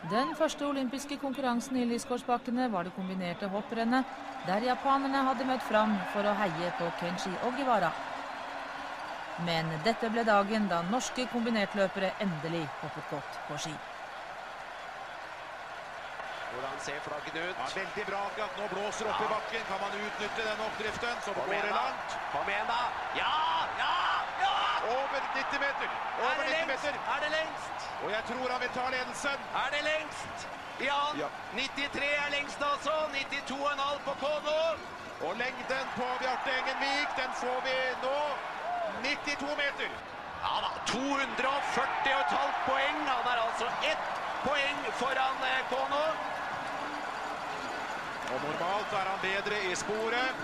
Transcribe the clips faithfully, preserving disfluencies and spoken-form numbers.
Den første olympiske konkurransen i Lyskårsbakkene var det kombinerte hopprennet, der japanerne hadde møtt fram for å heie på Kenji Ogiwara. Men dette ble dagen da norske kombinertløpere endelig hoppet godt på ski. Hvordan ser flaggen ut? Ja, veldig bra akkurat. Nå blåser opp i bakken. Kan man utnytte den oppdriften, så går det langt. Kom igjen da! Ja! Ja! Ja! Over nitti meter. Over nitti meter. Er det lengst? Og jeg tror han vil ta ledelsen. Er det lengst? Ja, Ja. nittitre er lengst altså. nittito komma fem på Kono. Og lengden på Bjarte Engenvik, den får vi nå. nittito meter. Ja da, to hundre og førti komma fem poeng. Han er altså ett poeng foran eh, Kono. Og normalt er han bedre i sporet.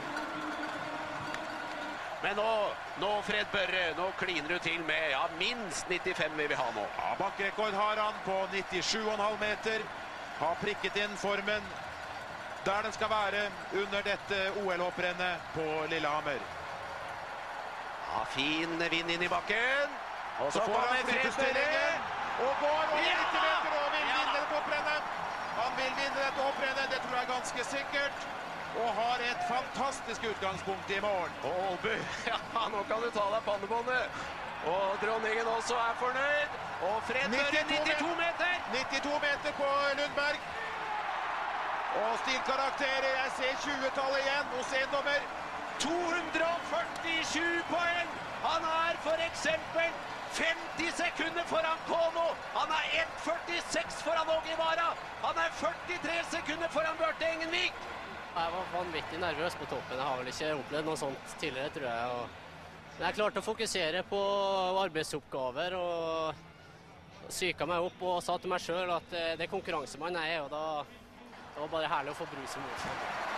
Men nå, nå Fred Børre, nå kliner du til med, ja, minst nittifem vil vi ha nå. Ja, bakkerekord har han på nittisju komma fem meter. Har prikket inn formen der den skal være under dette O L-hopprennet på Lillehammer. Ja, fin vind inn i bakken. Og så Så får kommer han Fred Børre. flyttestillingen og går over Ja! nitti meter og vil Ja! vinne dette hopprennet. Han vil vinne dette hopprennet, det tror jeg er ganske sikkert. Og har et fantastisk utgangspunkt i morgen. Og Aalbu, ja, nå kan du ta deg pannebåndet. Og dronningen også er fornøyd. Og Fred Børre, nittito meter. nittito meter på Lundberg. Og stilkarakterer, jeg ser tjue-tallet igjen hos en dommer. to hundre og førtisju poeng. Han er for eksempel femti sekunder foran Kono. Han er ett komma førtiseks foran Ogiwara. Han er førtitre sekunder foran Bjarte Engenvik. Jeg var vanvittig nervøs på toppen. Jeg har vel ikke opplevd noe sånt tidligere, tror jeg. Og... Men jeg klarte å fokusere på arbeidsoppgaver og psyka meg opp og sa til meg selv at det er konkurransemann jeg er, og da det var bare herlig å få brus i mosen.